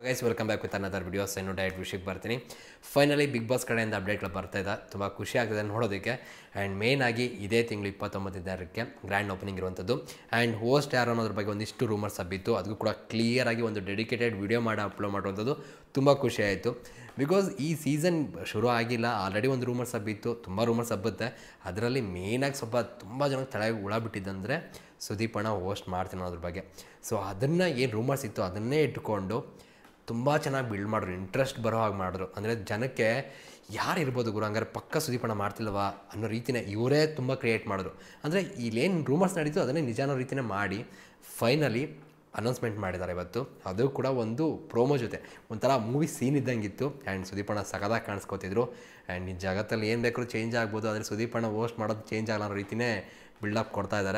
Guys welcome back with another videos. ಇನ್ನು direct ವಿಷಯಕ್ಕೆ ಬರ್ತೀನಿ. ಫೈನಲಿ ಬಿಗ್ ಬಾಸ್ ಕಡೆಯಿಂದ ಅಪ್ಡೇಟ್ಗಳು ಬರ್ತಾ ಇದೆ. ತುಂಬ ಖುಷಿ ಆಗ್ತದೆ ನೋಡೋದಕ್ಕೆ. ಆ್ಯಂಡ್ ಮೇನ್ ಆಗಿ ಇದೇ ತಿಂಗಳು 29ಕ್ಕೆ ಗ್ರ್ಯಾಂಡ್ ಓಪನಿಂಗ್ ಇರುವಂಥದ್ದು. ಆ್ಯಂಡ್ ಹೋಸ್ಟ್ ಯಾರು ಅನ್ನೋದ್ರ ಬಗ್ಗೆ ಒಂದಿಷ್ಟು ರೂಮರ್ಸ್ ಹಬ್ಬಿತ್ತು. ಅದಕ್ಕೂ ಕೂಡ ಕ್ಲಿಯರಾಗಿ ಒಂದು ಡೆಡಿಕೇಟೆಡ್ ವಿಡಿಯೋ ಮಾಡಿ ಅಪ್ಲೋಡ್ ಮಾಡುವಂಥದ್ದು ತುಂಬ ಖುಷಿ ಆಯಿತು. ಬಿಕಾಸ್ ಈ ಸೀಸನ್ ಶುರು ಆಗಿಲ್ಲ, ಆಲ್ರೆಡಿ ಒಂದು ರೂಮರ್ಸ್ ಹಬ್ಬಿತ್ತು, ತುಂಬ ರೂಮರ್ಸ್ ಹಬ್ಬುತ್ತೆ. ಅದರಲ್ಲಿ ಮೇಯ್ನಾಗಿ ಸ್ವಲ್ಪ ತುಂಬ ಜನಕ್ಕೆ ತಲೆಗೆ ಹುಳ ಬಿಟ್ಟಿದ್ದಂದರೆ ಸುದೀಪ್ ಅಣ್ಣ ಹೋಸ್ಟ್ ಮಾಡ್ತೀನಿ ಅನ್ನೋದ್ರ ಬಗ್ಗೆ. ಸೊ ಅದನ್ನು ಏನು ರೂಮರ್ಸ್ ಇತ್ತು ಅದನ್ನೇ ಇಟ್ಕೊಂಡು ತುಂಬ ಚೆನ್ನಾಗಿ ಬಿಲ್ಡ್ ಮಾಡಿದ್ರು, ಇಂಟ್ರೆಸ್ಟ್ ಬರೋ ಹಾಗೆ ಮಾಡಿದ್ರು. ಅಂದರೆ ಜನಕ್ಕೆ ಯಾರು ಇರ್ಬೋದು ಗುರು ಹಂಗಾರೆ ಪಕ್ಕ ಸುದೀಪಣ್ಣ ಮಾಡ್ತಿಲ್ವಾ ಅನ್ನೋ ರೀತಿಯೇ ಇವರೇ ತುಂಬ ಕ್ರಿಯೇಟ್ ಮಾಡಿದ್ರು. ಅಂದರೆ ಇಲ್ಲೇನು ರೂಮರ್ಸ್ ನಡೀತು ಅದನ್ನೇ ನಿಜ ಅನ್ನೋ ರೀತಿಯೇ ಮಾಡಿ ಫೈನಲಿ ಅನೌನ್ಸ್ಮೆಂಟ್ ಮಾಡಿದ್ದಾರೆ ಇವತ್ತು. ಅದು ಕೂಡ ಒಂದು ಪ್ರೋಮೋ ಜೊತೆ ಒಂಥರ ಮೂವಿ ಸೀನ್ ಇದ್ದಂಗಿತ್ತು. ಆ್ಯಂಡ್ ಸುದೀಪಣ್ಣ ಸಖತ್ತಾಗಿ ಕಾಣಿಸ್ಕೊತಿದ್ರು. ಆ್ಯಂಡ್ ಈ ಜಗತ್ತಲ್ಲಿ ಏನು ಬೇಕಾದ್ರೂ ಚೇಂಜ್ ಆಗ್ಬೋದು, ಆದರೆ ಸುದೀಪಣ್ಣ ಹೋಸ್ಟ್ ಮಾಡೋದು ಚೇಂಜ್ ಆಗಲ್ಲ ಅನ್ನೋ ರೀತಿಯೇ ಬಿಲ್ಡಪ್ ಕೊಡ್ತಾ ಇದ್ದಾರೆ.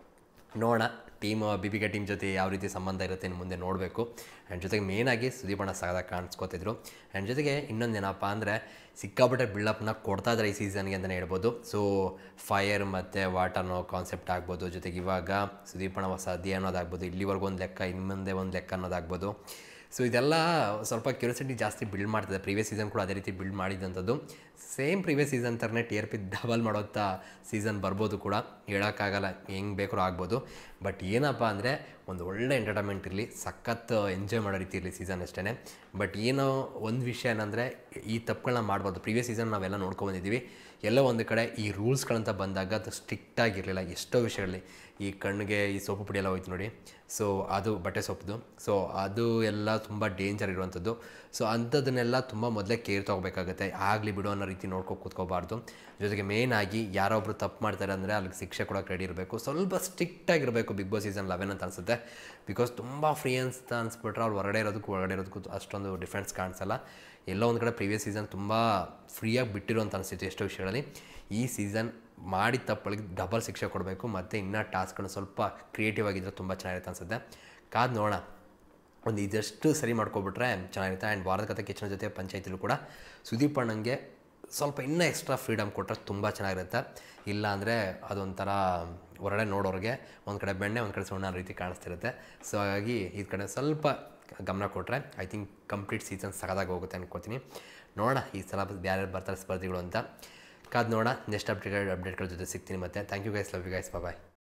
ನೋಡೋಣ ಟೀಮ್ ಬಿಬಿಕೆ ಟೀಮ್ ಜೊತೆ ಯಾವ ರೀತಿ ಸಂಬಂಧ ಇರುತ್ತೆ ಇನ್ನು ಮುಂದೆ ನೋಡಬೇಕು. ಆ್ಯಂಡ್ ಜೊತೆಗೆ ಮೇನಾಗಿ ಸುದೀಪಣ್ಣ ಸಖತ್ತಾಗಿ ಕಾಣಿಸ್ಕೊತಿದ್ರು. ಆ್ಯಂಡ್ ಜೊತೆಗೆ ಇನ್ನೊಂದೇನಪ್ಪ ಅಂದರೆ ಸಿಕ್ಕಾಪಟ್ಟೆ ಬಿಲ್ಡಪ್ನ ಕೊಡ್ತಾ ಇದ್ದಾರೆ ಈ ಸೀಸನ್ಗೆ ಅಂತಲೇ ಹೇಳ್ಬೋದು. ಸೊ ಫೈರ್ ಮತ್ತು ವಾಟರ್ನೋ ಕಾನ್ಸೆಪ್ಟ್ ಆಗ್ಬೋದು, ಜೊತೆಗೆ ಇವಾಗ ಸುದೀಪಣ್ಣ ಹೊಸ ಅಧ್ಯಾಯ ಅನ್ನೋದಾಗ್ಬೋದು, ಇಲ್ಲಿವರೆಗೂ ಒಂದು ಲೆಕ್ಕ ಇನ್ನು ಮುಂದೆ ಒಂದು ಲೆಕ್ಕ ಅನ್ನೋದಾಗ್ಬೋದು. ಸೊ ಇದೆಲ್ಲ ಸ್ವಲ್ಪ ಕ್ಯೂರಿಯಾಸಿಟಿ ಜಾಸ್ತಿ ಬಿಲ್ಡ್ ಮಾಡ್ತದೆ. ಪ್ರೀವಿಯಸ್ ಸೀಸನ್ ಕೂಡ ಅದೇ ರೀತಿ ಬಿಲ್ಡ್ ಮಾಡಿದ್ದಂಥದ್ದು. ಸೇಮ್ ಪ್ರೀವಿಯಸ್ ಸೀಸನ್ ಥರನೇ TRP ಡಬಲ್ ಮಾಡೋಂಥ ಸೀಸನ್ ಬರ್ಬೋದು ಕೂಡ, ಹೇಳೋಕ್ಕಾಗಲ್ಲ, ಹೆಂಗೆ ಬೇಕಾದ್ರೂ ಆಗ್ಬೋದು. ಬಟ್ ಏನಪ್ಪ ಅಂದರೆ ಒಂದು ಒಳ್ಳೆ ಎಂಟರ್ಟೈನ್ಮೆಂಟ್ ಇರಲಿ, ಸಖತ್ ಎಂಜಾಯ್ ಮಾಡೋ ರೀತಿ ಇರಲಿ ಸೀಸನ್ ಅಷ್ಟೇ. ಬಟ್ ಏನೋ ಒಂದು ವಿಷಯ ಏನಂದರೆ ಈ ತಪ್ಪುಗಳನ್ನ ಮಾಡಬಾರ್ದು. ಪ್ರೀವಿಯಸ್ ಸೀಸನ್ ನಾವೆಲ್ಲ ನೋಡ್ಕೊಂಡ್ಬಂದಿದ್ದೀವಿ. ಎಲ್ಲೋ ಒಂದು ಕಡೆ ಈ ರೂಲ್ಸ್ಗಳಂತ ಬಂದಾಗ ಅದು ಸ್ಟ್ರಿಕ್ಟಾಗಿರಲಿಲ್ಲ. ಎಷ್ಟೋ ವಿಷಯಗಳಲ್ಲಿ ಈ ಕಣ್ಣಿಗೆ ಈ ಸೋಪು ಪುಡಿ ಎಲ್ಲ ಹೋಯ್ತು ನೋಡಿ, ಸೊ ಅದು ಬಟ್ಟೆ ಸೊಪ್ಪದು, ಸೊ ಅದು ಎಲ್ಲ ತುಂಬ ಡೇಂಜರ್ ಇರುವಂಥದ್ದು. ಸೊ ಅಂಥದ್ದನ್ನೆಲ್ಲ ತುಂಬ ಮೊದಲೇ ಕೇರ್ ತೊಗೋಬೇಕಾಗುತ್ತೆ. ಆಗಲಿ ಬಿಡು ಅನ್ನೋ ರೀತಿ ಕೂತ್ಕೋಬಾರ್ದು. ಜೊತೆಗೆ ಮೇಯ್ನಾಗಿ ಯಾರೊಬ್ಬರು ತಪ್ಪು ಮಾಡ್ತಾರೆ ಅಂದರೆ ಅಲ್ಲಿಗೆ ಶಿಕ್ಷೆ ಕೊಡೋಕೆ ರೆಡಿ ಇರಬೇಕು. ಸ್ವಲ್ಪ ಸ್ಟ್ರಿಕ್ಟಾಗಿರಬೇಕು ಬಿಗ್ ಬಾಸ್ ಸೀಸನ್ 11 ಅಂತ ಅನಿಸುತ್ತೆ. ಬಿಕಾಸ್ ತುಂಬ ಫ್ರೀ ಅಂತ ಅನಿಸ್ಬಿಟ್ರೆ ಅವ್ರು ಹೊರಗಡೆ ಇರೋದಕ್ಕೂ ಅಷ್ಟೊಂದು ಡಿಫ್ರೆನ್ಸ್ ಕಾಣಿಸಲ್ಲ. ಎಲ್ಲೋ ಒಂದು ಕಡೆ ಪ್ರೀವಿಯಸ್ ಸೀಸನ್ ತುಂಬ ಫ್ರೀಯಾಗಿ ಬಿಟ್ಟಿರೋ ಅಂತ ಅನಿಸ್ತಿತ್ತು ಎಷ್ಟೋ ವಿಷಯಗಳಲ್ಲಿ. ಈ ಸೀಸನ್ ಮಾಡಿದ ತಪ್ಪಳಿಗೆ ಡಬಲ್ ಶಿಕ್ಷೆ ಕೊಡಬೇಕು. ಮತ್ತು ಇನ್ನೂ ಟಾಸ್ಕ್ಗಳನ್ನ ಸ್ವಲ್ಪ ಕ್ರಿಯೇಟಿವ್ ಆಗಿದ್ದರೆ ತುಂಬ ಚೆನ್ನಾಗಿರುತ್ತೆ ಅನಿಸುತ್ತೆ. ಕಾದು ನೋಡೋಣ, ಒಂದು ಇದಷ್ಟು ಸರಿ ಮಾಡ್ಕೊಬಿಟ್ರೆ ಚೆನ್ನಾಗಿರುತ್ತೆ. ಆ್ಯಂಡ್ ವಾರದ ಕತೆ ಕಿಚನ್ ಜೊತೆ ಪಂಚಾಯತಿಲೂ ಕೂಡ ಸುದೀಪ್ ಅಣ್ಣಂಗೆ ಸ್ವಲ್ಪ ಇನ್ನೂ ಎಕ್ಸ್ಟ್ರಾ ಫ್ರೀಡಮ್ ಕೊಟ್ಟರೆ ತುಂಬ ಚೆನ್ನಾಗಿರುತ್ತೆ. ಇಲ್ಲ ಅಂದರೆ ಅದೊಂಥರ ಹೊರಗಡೆ ನೋಡೋರಿಗೆ ಒಂದು ಕಡೆ ಬೆಣ್ಣೆ ಒಂದು ಕಡೆ ಸುಣ್ಣ ರೀತಿ ಕಾಣಿಸ್ತಿರುತ್ತೆ. ಸೊ ಹಾಗಾಗಿ ಈ ಕಡೆ ಸ್ವಲ್ಪ ಗಮನ ಕೊಟ್ಟರೆ ಐ ಥಿಂಕ್ ಕಂಪ್ಲೀಟ್ ಸೀಸನ್ ಸಖತ್ತಾಗಿ ಹೋಗುತ್ತೆ ಅಂದ್ಕೊಳ್ತೀನಿ. ನೋಡೋಣ ಈ ಸಲ ಯಾರ್ಯಾರು ಬರ್ತಾರೆ ಸ್ಪರ್ಧಿಗಳು ಅಂತ. ಕಾದು ನೋಡೋಣ. ನೆಕ್ಸ್ಟ್ ಅಪ್ಡೇಟ್ಗಳ ಜೊತೆ ಸಿಗ್ತೀನಿ ಮತ್ತೆ. Thank you guys, love you guys, bye.